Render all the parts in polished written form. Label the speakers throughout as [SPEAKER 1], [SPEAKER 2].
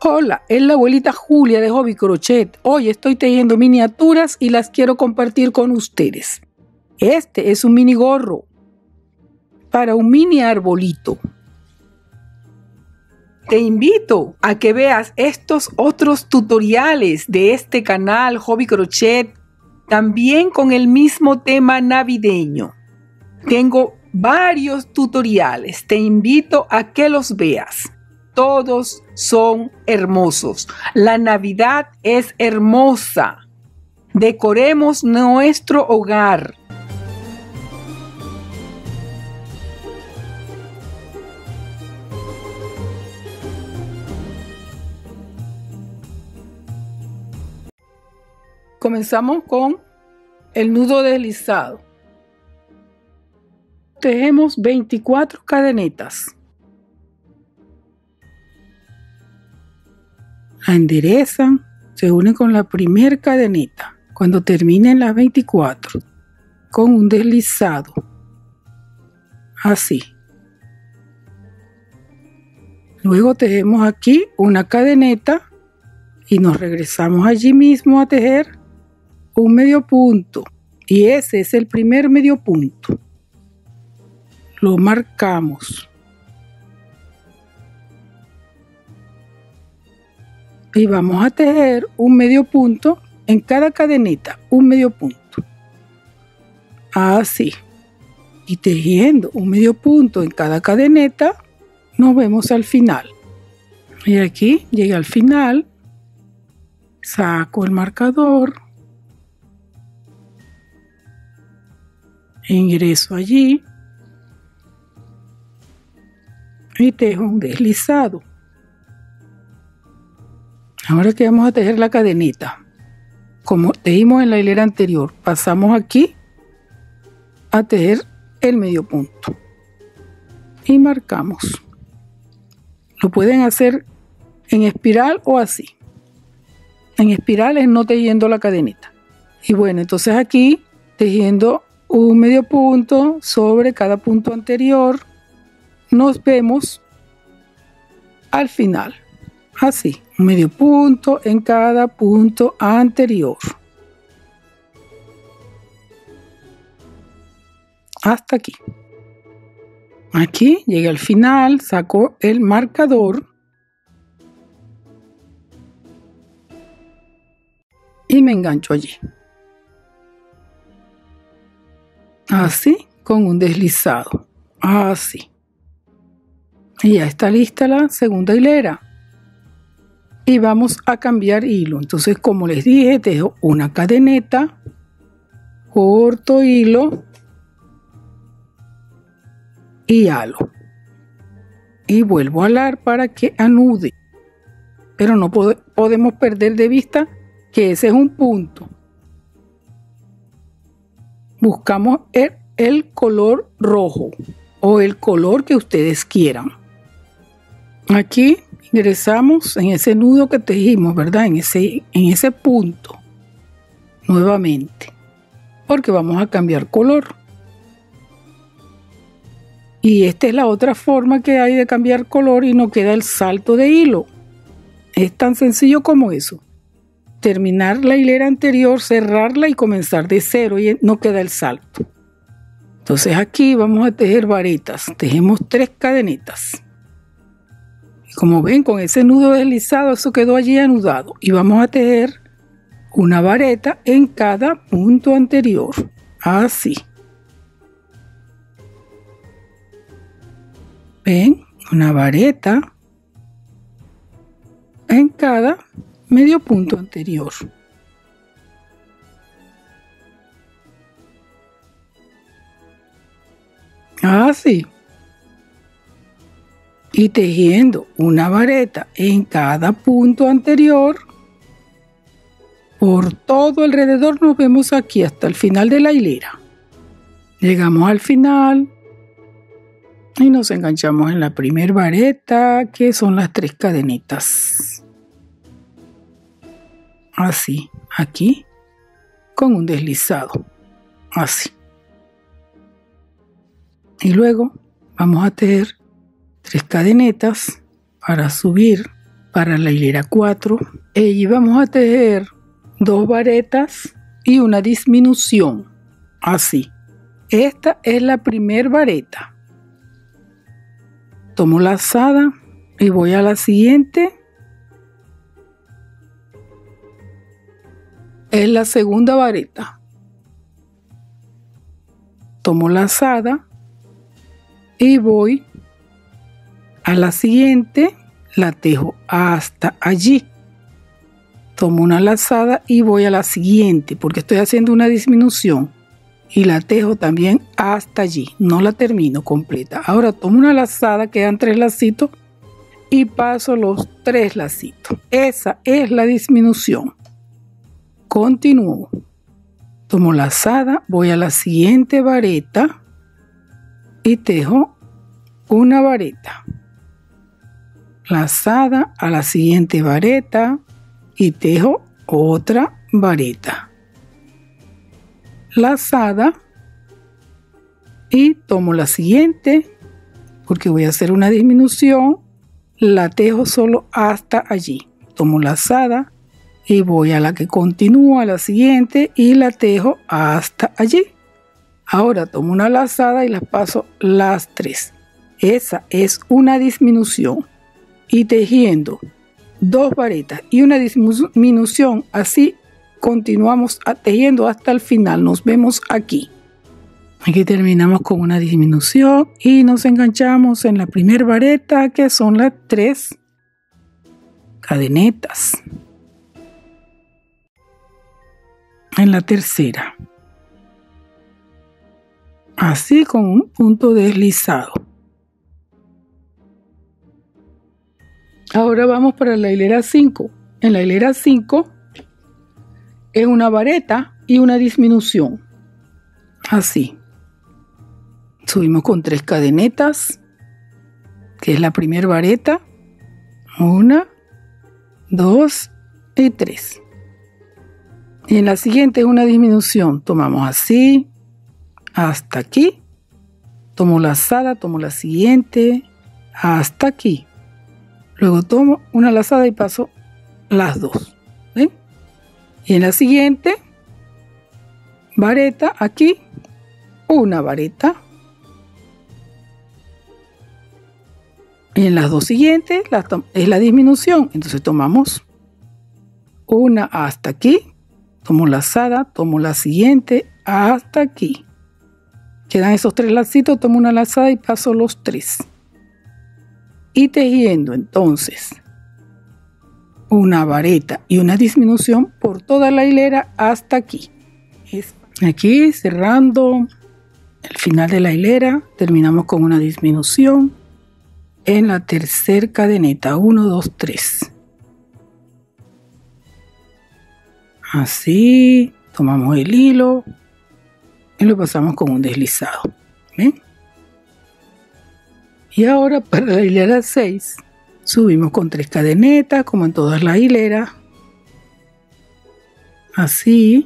[SPEAKER 1] Hola, es la abuelita Julia de Hobby Crochet. Hoy estoy tejiendo miniaturas y las quiero compartir con ustedes. Este es un mini gorro para un mini arbolito. Te invito a que veas estos otros tutoriales de este canal Hobby Crochet, también con el mismo tema navideño. Tengo varios tutoriales, te invito a que los veas. Todos son hermosos. La Navidad es hermosa. Decoremos nuestro hogar. Comenzamos con el nudo deslizado. Tejemos 24 cadenetas. La enderezan, se unen con la primera cadeneta. Cuando terminen las 24, con un deslizado, así. Luego tejemos aquí una cadeneta y nos regresamos allí mismo a tejer un medio punto. Y ese es el primer medio punto. Lo marcamos. Y vamos a tejer un medio punto en cada cadeneta, un medio punto. Así. Y tejiendo un medio punto en cada cadeneta, nos vemos al final. Y aquí llegué al final, saco el marcador, ingreso allí y tejo un deslizado. Ahora que vamos a tejer la cadeneta, como tejimos en la hilera anterior, pasamos aquí a tejer el medio punto y marcamos. Lo pueden hacer en espiral o así. En espiral es no tejiendo la cadeneta. Y bueno, entonces aquí tejiendo un medio punto sobre cada punto anterior, nos vemos al final. Así, un medio punto en cada punto anterior. Hasta aquí. Aquí llegué al final, saco el marcador y me engancho allí. Así, con un deslizado. Así. Y ya está lista la segunda hilera. Y vamos a cambiar hilo. Entonces, como les dije, tejo una cadeneta, corto hilo y halo. Y vuelvo a alar para que anude. Pero no podemos perder de vista que ese es un punto. Buscamos el color rojo o el color que ustedes quieran. Aquí ingresamos en ese nudo que tejimos, ¿verdad? En ese punto nuevamente, porque vamos a cambiar color. Y esta es la otra forma que hay de cambiar color y no queda el salto de hilo. Es tan sencillo como eso. Terminar la hilera anterior, cerrarla y comenzar de cero y no queda el salto. Entonces aquí vamos a tejer varetas. Tejemos 3 cadenetas. Como ven, con ese nudo deslizado, eso quedó allí anudado. Y vamos a tejer una vareta en cada punto anterior. Así. Ven, una vareta en cada medio punto anterior. Así. Y tejiendo una vareta en cada punto anterior, por todo alrededor nos vemos aquí hasta el final de la hilera. Llegamos al final y nos enganchamos en la primera vareta, que son las 3 cadenitas. Así, aquí, con un deslizado, así. Y luego vamos a tejer 3 cadenetas para subir para la hilera 4. Y vamos a tejer 2 varetas y una disminución, así. Esta es la primera vareta. Tomo lazada y voy a la siguiente. Es la segunda vareta. Tomo lazada y voy a la siguiente, la tejo hasta allí. Tomo una lazada y voy a la siguiente porque estoy haciendo una disminución y la tejo también hasta allí, no la termino completa. Ahora tomo una lazada, quedan 3 lacitos y paso los 3 lacitos. Esa es la disminución. Continúo. Tomo lazada, voy a la siguiente vareta y tejo una vareta. Lazada a la siguiente vareta y tejo otra vareta. Lazada y tomo la siguiente porque voy a hacer una disminución, la tejo solo hasta allí. Tomo lazada y voy a la que continúa, a la siguiente, y la tejo hasta allí. Ahora tomo una lazada y las paso las 3. Esa es una disminución. Y tejiendo 2 varetas y una disminución, así continuamos tejiendo hasta el final. Nos vemos aquí. Aquí terminamos con una disminución y nos enganchamos en la primera vareta, que son las 3 cadenetas. En la tercera, así con un punto deslizado. Ahora vamos para la hilera 5. En la hilera 5 es una vareta y una disminución, así. Subimos con 3 cadenetas, que es la primera vareta, 1, 2 y 3. Y en la siguiente es una disminución. Tomamos así hasta aquí. Tomo lazada, tomo la siguiente hasta aquí. Luego tomo una lazada y paso las 2. ¿Ven? Y en la siguiente vareta, aquí una vareta. Y en las 2 siguientes es la disminución. Entonces tomamos una hasta aquí. Tomo lazada, tomo la siguiente hasta aquí. Quedan esos 3 lacitos, tomo una lazada y paso los 3. Y tejiendo entonces una vareta y una disminución por toda la hilera hasta aquí. Aquí cerrando el final de la hilera, terminamos con una disminución en la tercera cadeneta, 1, 2, 3. Así, tomamos el hilo y lo pasamos con un deslizado. ¿Ven? Y ahora para la hilera 6 subimos con 3 cadenetas, como en todas las hileras. Así.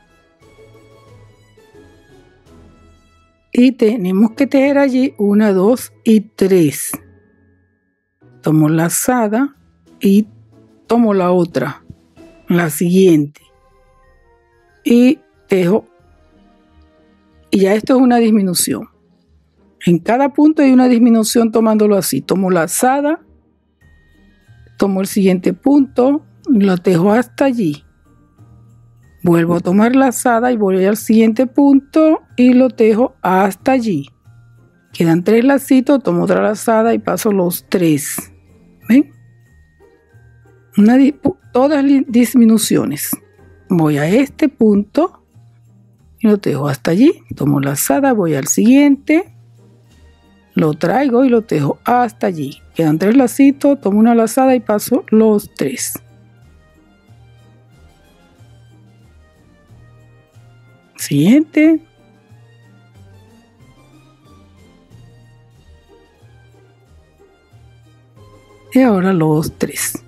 [SPEAKER 1] Y tenemos que tejer allí 1, 2 y 3. Tomo lazada y tomo la otra, la siguiente. Y tejo, y ya esto es una disminución. En cada punto hay una disminución tomándolo así. Tomo lazada, tomo el siguiente punto, lo tejo hasta allí. Vuelvo a tomar lazada y voy al siguiente punto y lo tejo hasta allí. Quedan 3 lacitos, tomo otra lazada y paso los 3. ¿Ven? Todas disminuciones. Voy a este punto y lo tejo hasta allí. Tomo lazada, voy al siguiente, lo traigo y lo tejo hasta allí. Quedan 3 lacitos, tomo una lazada y paso los 3. Siguiente. Y ahora los 3.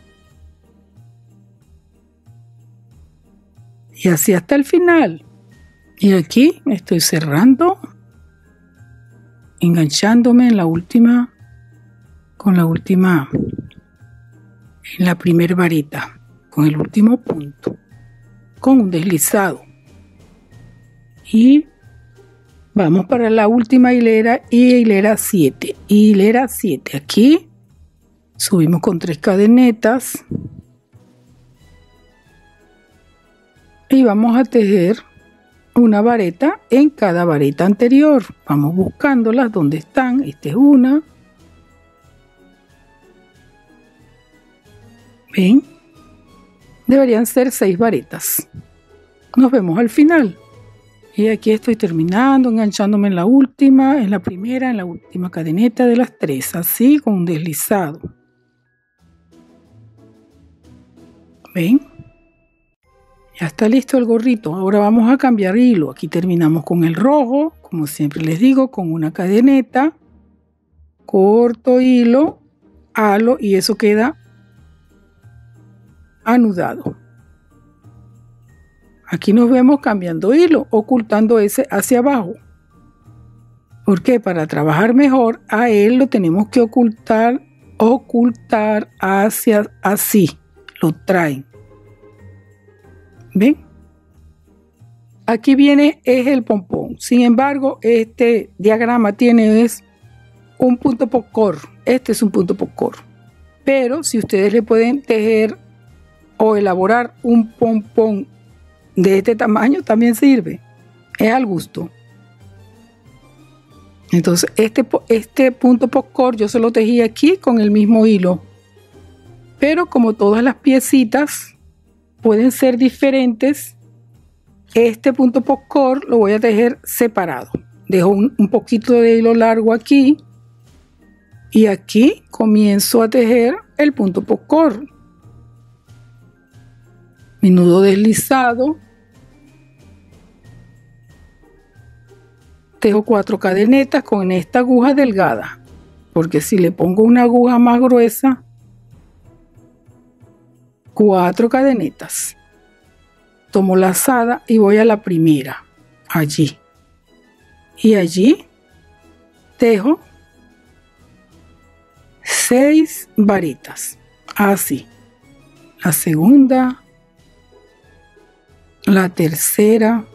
[SPEAKER 1] Y así hasta el final. Y aquí estoy cerrando, enganchándome en la última, con la última en la primera vareta con el último punto, con un deslizado. Y vamos para la última hilera y hilera 7. Hilera 7. Aquí subimos con 3 cadenetas y vamos a tejer una vareta en cada vareta anterior. Vamos buscándolas donde están. Esta es una. ¿Ven? Deberían ser 6 varetas. Nos vemos al final. Y aquí estoy terminando, enganchándome en la última, en la primera, en la última cadeneta de las 3, así con un deslizado. ¿Ven? Ya está listo el gorrito. Ahora vamos a cambiar hilo. Aquí terminamos con el rojo, como siempre les digo, con una cadeneta, corto hilo, halo y eso queda anudado. Aquí nos vemos cambiando hilo, ocultando ese hacia abajo. Porque para trabajar mejor a él lo tenemos que ocultar hacia así. Lo traen. ¿Ven? Aquí viene es el pompón. Sin embargo, este diagrama tiene un punto popcorn. Este es un punto popcorn. Pero si ustedes le pueden tejer o elaborar un pompón de este tamaño, también sirve. Es al gusto. Entonces, este punto popcorn yo se lo tejí aquí con el mismo hilo. Pero como todas las piecitas pueden ser diferentes, este punto popcorn lo voy a tejer separado. Dejo un poquito de hilo largo aquí y aquí comienzo a tejer el punto popcorn. Mi nudo deslizado, tejo 4 cadenetas con esta aguja delgada, porque si le pongo una aguja más gruesa, 4 cadenetas. Tomo lazada y voy a la primera, allí. Y allí tejo 6 varitas, así. La segunda, la tercera,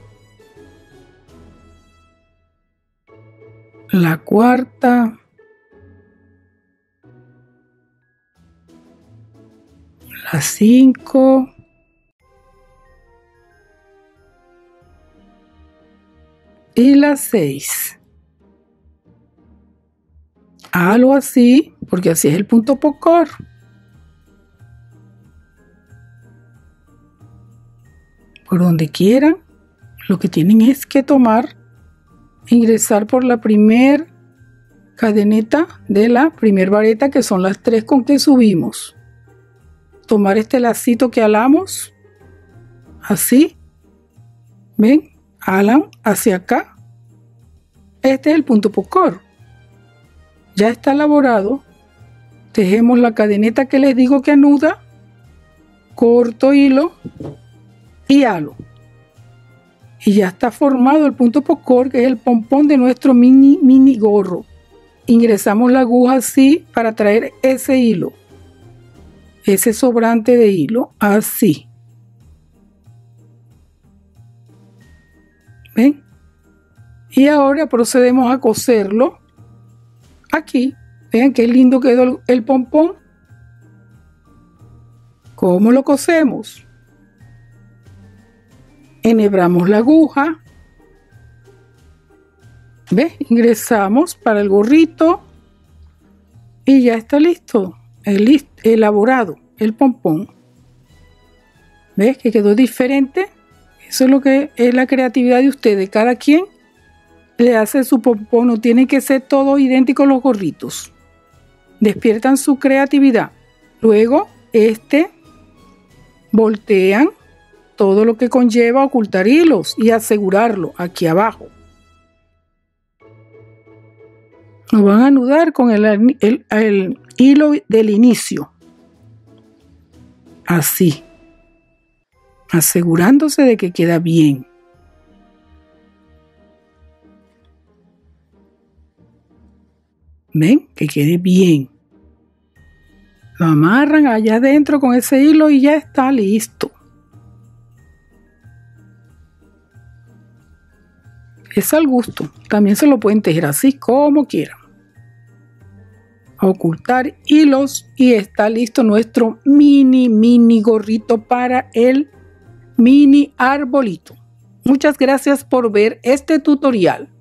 [SPEAKER 1] la cuarta, la 5, y la 6. Hágalo así, porque así es el punto popcorn. Por donde quieran, lo que tienen es que tomar, ingresar por la primer cadeneta de la primer vareta, que son las 3 con que subimos. Tomar este lacito que alamos, así, ven, alan hacia acá. Este es el punto popcorn. Ya está elaborado. Tejemos la cadeneta que les digo que anuda, corto hilo y halo. Y ya está formado el punto popcorn, que es el pompón de nuestro mini gorro. Ingresamos la aguja así para traer ese hilo, ese sobrante de hilo, así. ¿Ven? Y ahora procedemos a coserlo aquí. Vean qué lindo quedó el pompón. ¿Cómo lo cosemos? Enhebramos la aguja. ¿Ves? Ingresamos para el gorrito y ya está listo, elaborado el pompón. ¿Ves que quedó diferente? Eso es lo que es la creatividad de ustedes. Cada quien le hace su pompón, no tiene que ser todo idéntico los gorritos. Despiertan su creatividad. Luego, voltean todo lo que conlleva ocultar hilos y asegurarlo aquí abajo. Lo van a anudar con el hilo del inicio. Así. Asegurándose de que queda bien. ¿Ven? Que quede bien. Lo amarran allá adentro con ese hilo y ya está listo. Es al gusto. También se lo pueden tejer así como quieran. Ocultar hilos y está listo nuestro mini gorrito para el mini arbolito. Muchas gracias por ver este tutorial.